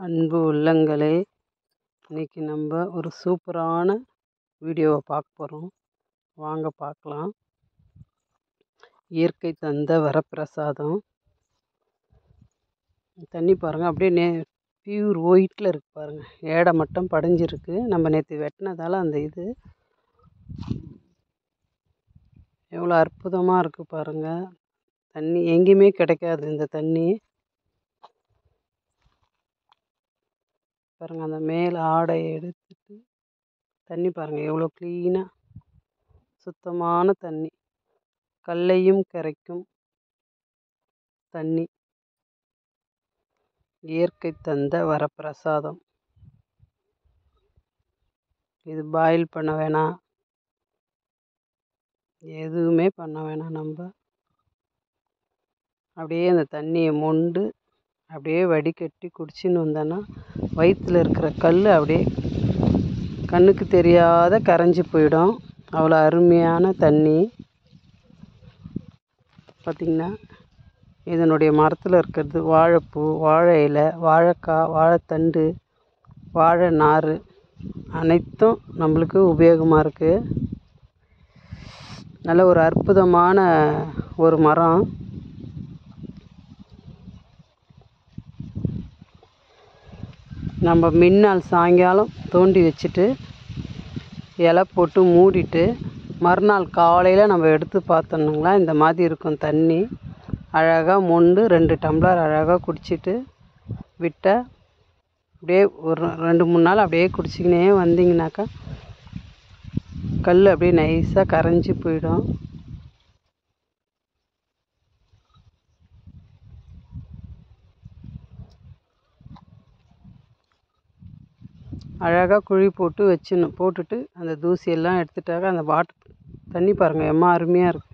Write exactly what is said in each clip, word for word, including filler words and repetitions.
அன்பு உள்ளங்களே, இன்னைக்கு நம்ம ஒரு சூப்பரான வீடியோவை பார்க்க போகிறோம். வாங்க பார்க்கலாம். இயற்கை தந்த வரப்பிரசாதம். தண்ணி பாருங்கள், அப்படியே நே பியூர் ஒயிட்டில் இருக்குது பாருங்கள். ஏடை மட்டும் படிஞ்சிருக்கு. நம்ம நேற்று வெட்டினதால் அந்த இது எவ்வளோ அற்புதமாக இருக்குது பாருங்கள். தண்ணி எங்கேயுமே கிடைக்காது இந்த தண்ணி. பாருங்கள், அந்த மேல் ஆடையை எடுத்துட்டு தண்ணி பாருங்கள் எவ்வளோ க்ளீனாக சுத்தமான தண்ணி, கல்லையும் கரைக்கும் தண்ணி. இயற்கை தந்த வரப்பிரசாதம். இது பாயில் பண்ண வேணாம், எதுவுமே பண்ண வேணாம். நம்ம அப்படியே அந்த தண்ணியை மொண்டு அப்படியே வடிகட்டி குடிச்சின்னு வந்தோன்னா வயிற்றில் இருக்கிற கல் அப்படியே கண்ணுக்கு தெரியாத கரைஞ்சி போயிடும். அவ்வளோ அருமையான தண்ணி. பார்த்திங்கன்னா, இதனுடைய மரத்தில் இருக்கிறது வாழைப்பூ, வாழை இலை, வாழைக்காய், வாழைத்தண்டு, வாழை நார் அனைத்தும் நம்மளுக்கு உபயோகமாக இருக்குது. நல்ல ஒரு அற்புதமான ஒரு மரம். நம்ம மின்னாள் சாயங்காலம் தோண்டி வச்சுட்டு இலை போட்டு மூடிட்டு மறுநாள் காலையில் நம்ம எடுத்து பார்த்தோம்னுங்களா இந்த மாதிரி இருக்கும் தண்ணி. அழகாக மொண்டு ரெண்டு டம்ளர் அழகாக குடிச்சிட்டு விட்டால் அப்படியே ஒரு ரெண்டு மூணு நாள் அப்படியே குடிச்சிக்கினே வந்தீங்கன்னாக்கா கல் அப்படியே நைஸாக கரைஞ்சி போயிடும். அழகாக குழி போட்டு வச்சிடணும். போட்டுட்டு அந்த தூசியெல்லாம் எடுத்துட்டாக்க அந்த வாட்டர் தண்ணி பாருங்கள் எம்மா அருமையாக இருக்குது.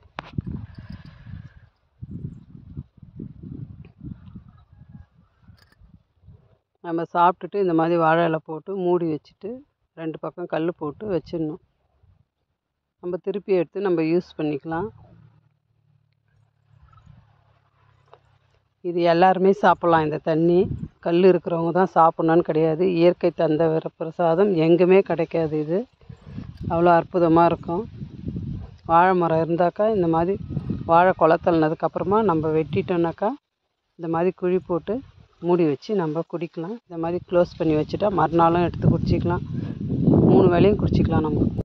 நம்ம சாப்பிட்டுட்டு இந்த மாதிரி வாழை இலை போட்டு மூடி வச்சுட்டு ரெண்டு பக்கம் கல் போட்டு வச்சிடணும். நம்ம திருப்பி எடுத்து நம்ம யூஸ் பண்ணிக்கலாம். இது எல்லாருமே சாப்பிட்லாம். இந்த தண்ணி கல் இருக்கிறவங்க தான் சாப்பிட்ணுன்னு கிடையாது. இயற்கை தந்த வரப்பிரசாதம் எங்குமே கிடைக்காது. இது அவ்வளோ அற்புதமாக இருக்கும். வாழை மரம் இருந்தாக்கா இந்த மாதிரி வாழை குளத்தல்னதுக்கப்புறமா நம்ம வெட்டிட்டோம்னாக்கா இந்த மாதிரி குழி போட்டு மூடி வச்சு நம்ம குடிக்கலாம். இந்த மாதிரி க்ளோஸ் பண்ணி வச்சுட்டா மறுநாளும் எடுத்து குடிச்சிக்கலாம். மூணு வேளையும் குடிச்சிக்கலாம் நம்ம.